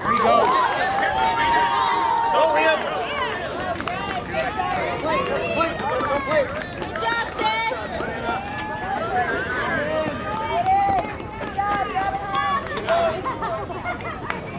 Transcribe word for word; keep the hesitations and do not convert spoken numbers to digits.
Here you go. Go, Liam. Play, play, play.